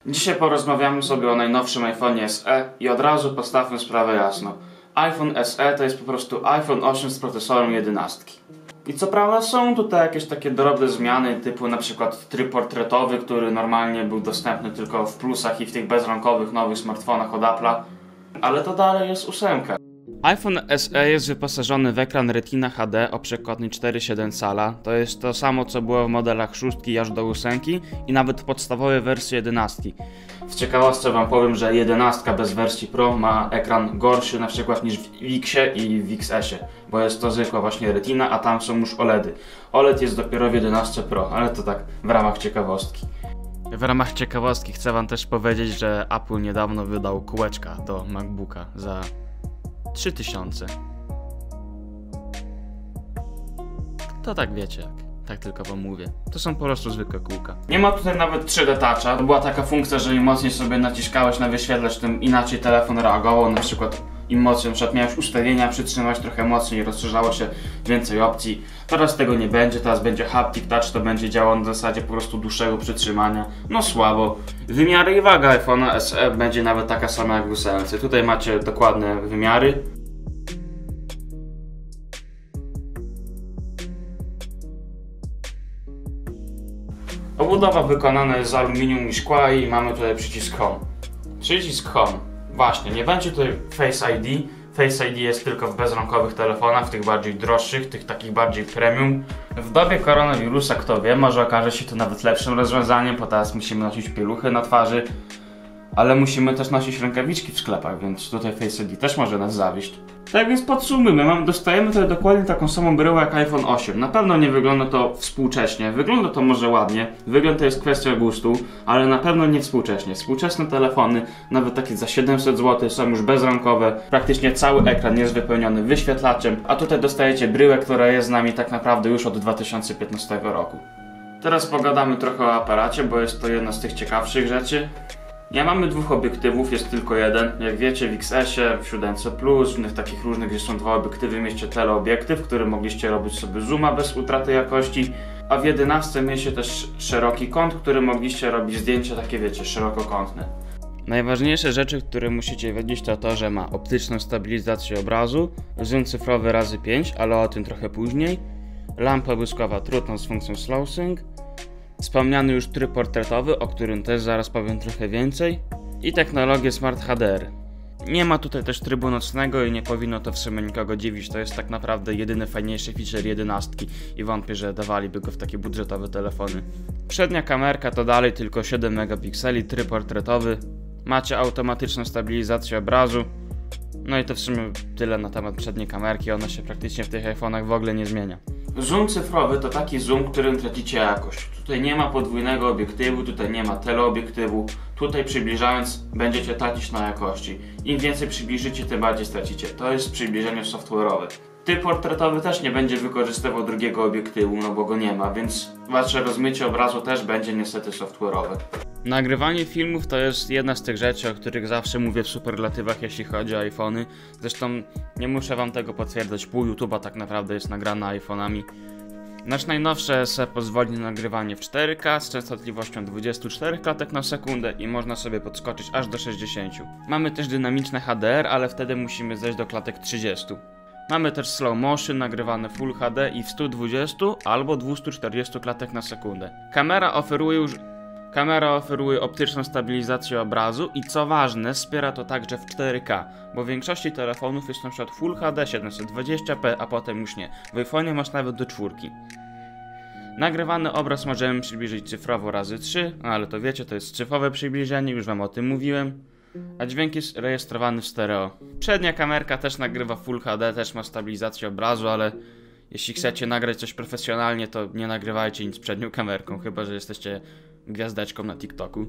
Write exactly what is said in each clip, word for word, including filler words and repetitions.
Dzisiaj porozmawiamy sobie o najnowszym iPhone'ie S E i od razu postawmy sprawę jasno. iPhone S E to jest po prostu iPhone osiem z procesorem jedenastki. I co prawda są tutaj jakieś takie drobne zmiany, typu na przykład tryb portretowy, który normalnie był dostępny tylko w plusach i w tych bezramkowych nowych smartfonach od Apple'a, ale to dalej jest ósemka. iPhone S E jest wyposażony w ekran Retina H D o przekładni cztery przecinek siedem cala. To jest to samo, co było w modelach szóstki aż do ósemki i nawet w podstawowej wersji jedenastki. W ciekawostce wam powiem, że jedenastka bez wersji Pro ma ekran gorszy na przykład niż w X-ie i w X S-ie, bo jest to zwykła właśnie Retina, a tam są już O L E D y. O L E D jest dopiero w jedenastce Pro, ale to tak w ramach ciekawostki. W ramach ciekawostki chcę wam też powiedzieć, że Apple niedawno wydał kółeczka do MacBooka za trzy tysiące. To tak wiecie jak. Tak tylko wam mówię. To są po prostu zwykłe kółka. Nie ma tutaj nawet trzy D Toucha. To była taka funkcja, że im mocniej sobie naciskałeś na wyświetlacz, tym inaczej telefon reagował. Na przykład im mocniej, na przykład miałeś ustawienia, przytrzymać trochę mocniej, rozszerzało się więcej opcji. Teraz tego nie będzie, teraz będzie Haptic Touch, to będzie działało na zasadzie po prostu dłuższego przytrzymania. No słabo. Wymiary i waga iPhone'a S E będzie nawet taka sama jak w ósemce. Tutaj macie dokładne wymiary. Obudowa wykonana jest z aluminium i szkła i mamy tutaj przycisk Home. Przycisk Home. Właśnie, nie będzie tutaj Face I D. Face I D jest tylko w bezramkowych telefonach, w tych bardziej droższych, tych takich bardziej premium. W dobie koronawirusa, kto wie, może okaże się to nawet lepszym rozwiązaniem, bo teraz musimy nosić pieluchy na twarzy. Ale musimy też nosić rękawiczki w sklepach, więc tutaj Face I D też może nas zawieść. Tak więc podsumujmy, mamy, dostajemy tutaj dokładnie taką samą bryłę jak iPhone osiem. Na pewno nie wygląda to współcześnie, wygląda to może ładnie, wygląd to jest kwestia gustu, ale na pewno nie współcześnie. Współczesne telefony, nawet takie za siedemset złotych, są już bezramkowe, praktycznie cały ekran jest wypełniony wyświetlaczem, a tutaj dostajecie bryłę, która jest z nami tak naprawdę już od dwa tysiące piętnastego roku. Teraz pogadamy trochę o aparacie, bo jest to jedna z tych ciekawszych rzeczy. Nie mamy dwóch obiektywów, jest tylko jeden. Jak wiecie, w X S-ie, w siódemce plus, w innych takich różnych, gdzie są dwa obiektywy, mieście teleobiektyw, który mogliście robić sobie zooma bez utraty jakości. A w jedenastce mieście też szeroki kąt, który mogliście robić zdjęcia takie, wiecie, szerokokątne. Najważniejsze rzeczy, które musicie wiedzieć, to to, że ma optyczną stabilizację obrazu, zoom cyfrowy razy pięć, ale o tym trochę później, lampa błyskowa trutną z funkcją Slow Sync, wspomniany już tryb portretowy, o którym też zaraz powiem trochę więcej, i technologię Smart H D R. Nie ma tutaj też trybu nocnego i nie powinno to w sumie nikogo dziwić, to jest tak naprawdę jedyny fajniejszy feature jedenastki i wątpię, że dawaliby go w takie budżetowe telefony. Przednia kamerka to dalej tylko siedem megapikseli, tryb portretowy, macie automatyczną stabilizację obrazu, no i to w sumie tyle na temat przedniej kamerki, ona się praktycznie w tych iPhone'ach w ogóle nie zmienia. Zoom cyfrowy to taki zoom, którym tracicie jakość. Tutaj nie ma podwójnego obiektywu, tutaj nie ma teleobiektywu. Tutaj przybliżając będziecie tracić na jakości. Im więcej przybliżycie, tym bardziej stracicie. To jest przybliżenie software'owe. Typ portretowy też nie będzie wykorzystywał drugiego obiektywu, no bo go nie ma, więc wasze rozmycie obrazu też będzie niestety software'owe. Nagrywanie filmów to jest jedna z tych rzeczy, o których zawsze mówię w superlatywach, jeśli chodzi o iPhony. Zresztą nie muszę wam tego potwierdzać, pół YouTube'a tak naprawdę jest nagrane iPhone'ami. Nasz najnowszy S E pozwoli na nagrywanie w cztery K z częstotliwością dwadzieścia cztery klatek na sekundę i można sobie podskoczyć aż do sześćdziesięciu. Mamy też dynamiczne H D R, ale wtedy musimy zejść do klatek trzydziestu. Mamy też slow motion nagrywane Full H D i w stu dwudziestu albo dwustu czterdziestu klatek na sekundę. Kamera oferuje już Kamera oferuje optyczną stabilizację obrazu i co ważne, wspiera to także w cztery K, bo w większości telefonów jest na przykład Full H D siedemset dwadzieścia p, a potem już nie. W iPhone'ie masz nawet do czwórki. Nagrywany obraz możemy przybliżyć cyfrowo razy trzy, no ale to wiecie, to jest cyfrowe przybliżenie, już wam o tym mówiłem. A dźwięk jest rejestrowany w stereo. Przednia kamerka też nagrywa Full H D, też ma stabilizację obrazu, ale jeśli chcecie nagrać coś profesjonalnie, to nie nagrywajcie nic przednią kamerką, chyba że jesteście gwiazdeczką na TikToku.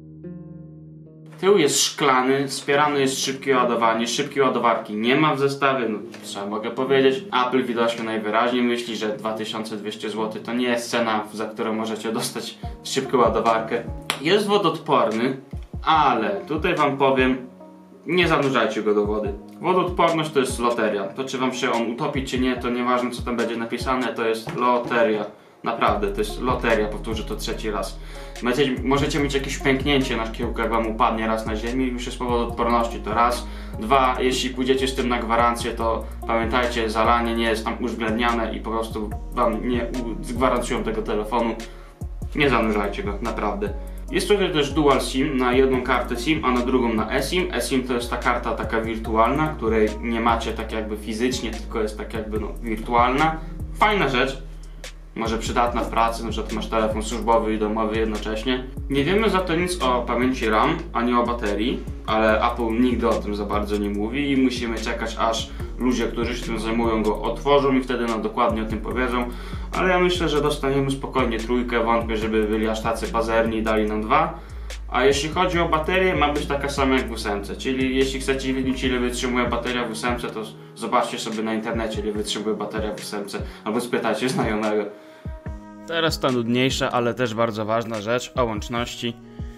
Tył jest szklany, wspierany jest szybkie ładowanie, szybkiej ładowarki nie ma w zestawie, no co mogę powiedzieć. Apple widocznie najwyraźniej myśli, że dwa tysiące dwieście złotych to nie jest cena, za którą możecie dostać szybką ładowarkę. Jest wodoodporny, ale tutaj wam powiem, nie zanurzajcie go do wody. Wodoodporność to jest loteria. To czy wam się on utopi czy nie, to nieważne co tam będzie napisane, to jest loteria. Naprawdę, to jest loteria, powtórzę to trzeci raz. Macie, możecie mieć jakieś pęknięcie na szkiełku, jak wam upadnie raz na ziemi, już jest powód odporności, to raz. Dwa, jeśli pójdziecie z tym na gwarancję, to pamiętajcie, zalanie nie jest tam uwzględniane i po prostu wam nie zgwarantują tego telefonu. Nie zanurzajcie go, naprawdę. Jest tutaj też dual SIM na jedną kartę SIM, a na drugą na eSIM. eSIM to jest ta karta taka wirtualna, której nie macie tak jakby fizycznie, tylko jest tak jakby no wirtualna. Fajna rzecz. Może przydatna w pracy, na przykład masz telefon służbowy i domowy jednocześnie. Nie wiemy za to nic o pamięci RAM, ani o baterii, ale Apple nigdy o tym za bardzo nie mówi i musimy czekać, aż ludzie, którzy się tym zajmują, go otworzą i wtedy nam dokładnie o tym powiedzą. Ale ja myślę, że dostaniemy spokojnie trójkę, wątpię, żeby byli aż tacy pazerni i dali nam dwa. A jeśli chodzi o baterię, ma być taka sama jak w ósemce, czyli jeśli chcecie wiedzieć, ile wytrzymuje bateria w ósemce, to zobaczcie sobie na internecie, ile wytrzymuje bateria w ósemce, albo spytajcie znajomego. Teraz ta nudniejsza, ale też bardzo ważna rzecz o łączności.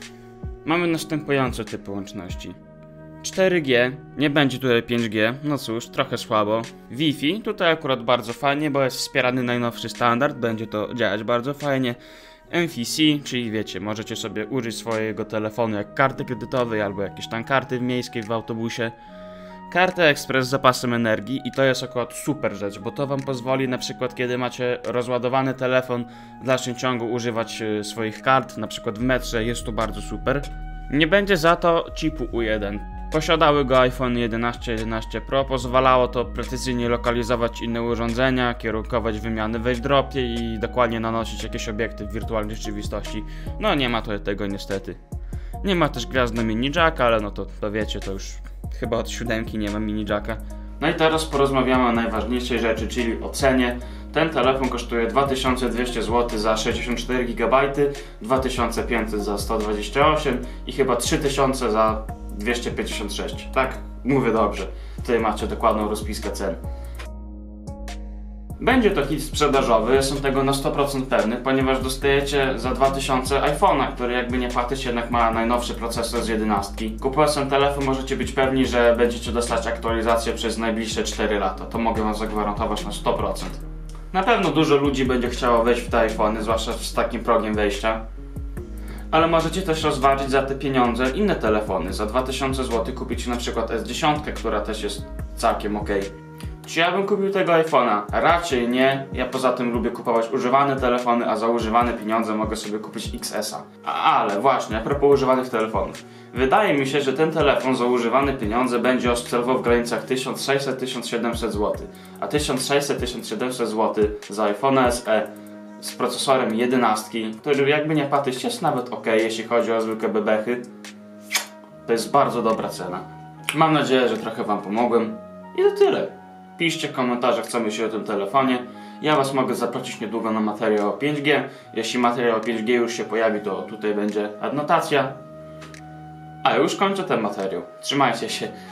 Mamy następujące typy łączności. cztery G, nie będzie tutaj pięć G, no cóż, trochę słabo. Wi-Fi, tutaj akurat bardzo fajnie, bo jest wspierany najnowszy standard, będzie to działać bardzo fajnie. M F C, czyli wiecie, możecie sobie użyć swojego telefonu jak karty kredytowej albo jakieś tam karty miejskiej w autobusie. Karta Express z zapasem energii i to jest akurat super rzecz, bo to wam pozwoli na przykład, kiedy macie rozładowany telefon, w dalszym ciągu używać swoich kart, na przykład w metrze, jest to bardzo super. Nie będzie za to chipu U jeden. Posiadały go iPhone jedenaście, jedenaście Pro, pozwalało to precyzyjnie lokalizować inne urządzenia, kierunkować wymiany w dropie i dokładnie nanosić jakieś obiekty w wirtualnej rzeczywistości. No nie ma tutaj tego niestety. Nie ma też gwiazdy mini jacka, ale no to, to wiecie, to już chyba od siódemki nie ma mini jacka. No i teraz porozmawiamy o najważniejszej rzeczy, czyli o cenie. Ten telefon kosztuje dwa tysiące dwieście złotych za sześćdziesiąt cztery gigabajty, dwa tysiące pięćset za sto dwadzieścia osiem i chyba trzy tysiące za dwieście pięćdziesiąt sześć. Tak? Mówię dobrze. Tutaj macie dokładną rozpiskę cen. Będzie to hit sprzedażowy, jestem tego na sto procent pewny, ponieważ dostajecie za dwa tysiące iPhone'a, który jakby nie patrzeć jednak ma najnowszy procesor z jedenastki. Kupując ten telefon możecie być pewni, że będziecie dostać aktualizację przez najbliższe cztery lata. To mogę wam zagwarantować na sto procent. Na pewno dużo ludzi będzie chciało wejść w te iPhony, zwłaszcza z takim progiem wejścia. Ale możecie też rozważyć za te pieniądze inne telefony. Za dwa tysiące złotych kupić na przykład S dziesięć, która też jest całkiem ok. Czy ja bym kupił tego iPhone'a? Raczej nie. Ja poza tym lubię kupować używane telefony, a za używane pieniądze mogę sobie kupić X S a. Ale właśnie, a propos używanych telefonów. Wydaje mi się, że ten telefon za używane pieniądze będzie oscylował w granicach tysiąc sześćset do tysiąc siedemset złotych. A tysiąc sześćset do tysiąc siedemset złotych za iPhone'a S E z procesorem jedenastki, który jakby nie patrzeć jest nawet ok, jeśli chodzi o zwykłe bebechy. To jest bardzo dobra cena. Mam nadzieję, że trochę wam pomogłem. I to tyle. Piszcie w komentarzach, co myślicie o tym telefonie. Ja was mogę zaprosić niedługo na materiał o pięć G. Jeśli materiał o pięć G już się pojawi, to tutaj będzie adnotacja. A ja już kończę ten materiał. Trzymajcie się.